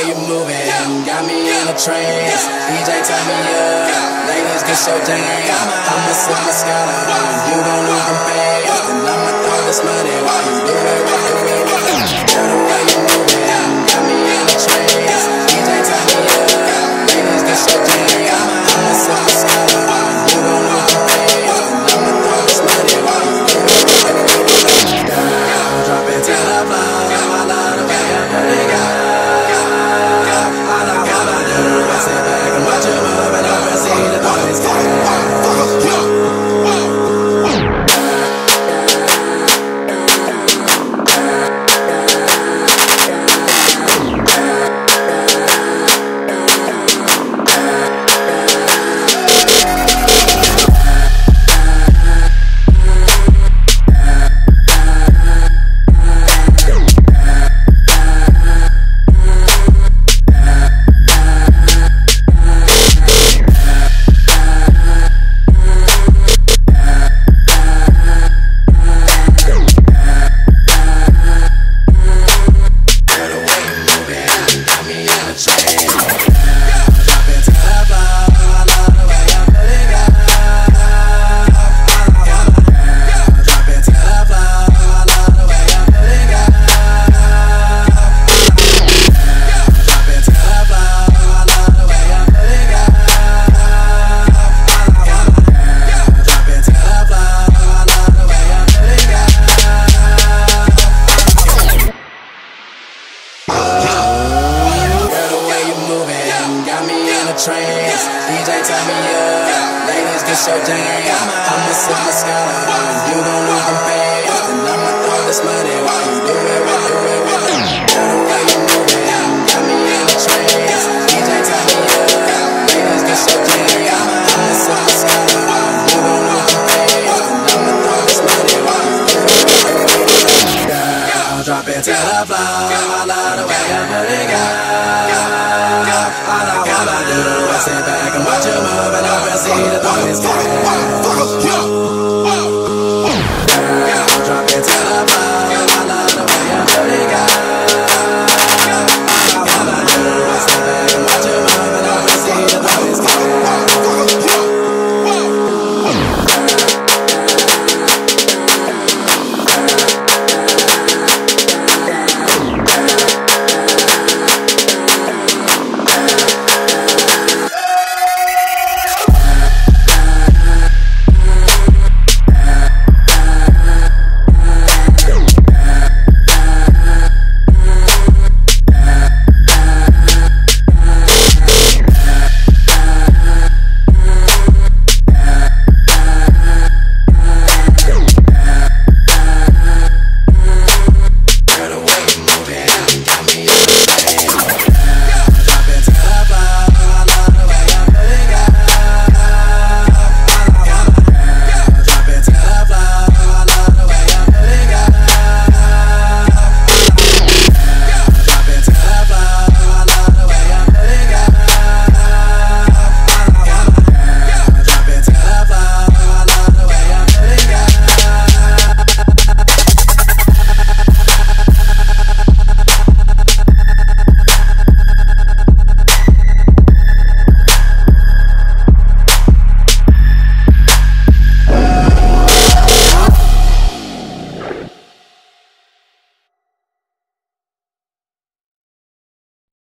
you moving got me in a trance. DJ turn me up, ladies get so damn. I'ma sip my scala, you gon' lose them pants, and I'ma throw this money while you do it. Girl, the way you moving got me in a trance. DJ turn me up, ladies get so damn. I'ma sip my scala, you gon' lose them pants, and I'ma throw this money while you do it. Girl, drop it to the floor. I love the way you put it down. Sit back and watch you move and I can see the boys trance. DJ turn me up, ladies get so damn. I'ma sip my scala, you gon' lose them pants, and I'ma throw this money while you do it. Girl, the way you moving got me in a trance. DJ turn me up, ladies get so damn. I'ma sip my scala, you gon' lose them pants, and I'ma throw this money while you do it. Girl, drop it to the floor. I love the way you put it down. All I wanna do is sit back and watch you move and I can see the boys